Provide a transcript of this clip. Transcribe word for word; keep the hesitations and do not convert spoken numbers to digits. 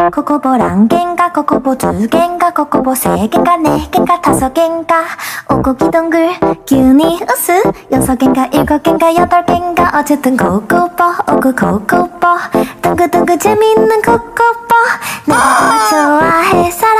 코코보랑 갠가 코코보 두 갠가 코코보 세 갠가 네 갠가 다섯 갠가 오고기 동글 균이 우스 여섯 갠가 일곱 갠가 여덟 갠가 어쨌든 코코보 오고 코코보 둥글둥글 재밌는 코코보 내가 더 좋아해 사랑